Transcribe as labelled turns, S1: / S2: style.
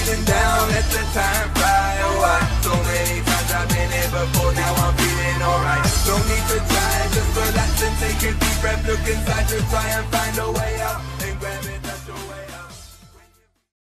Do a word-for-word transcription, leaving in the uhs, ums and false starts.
S1: feeling down, let the time fly away. So many times I've been here before, now I'm feeling alright. No need to try, just relax and take a deep breath. Look inside, just try and find a way.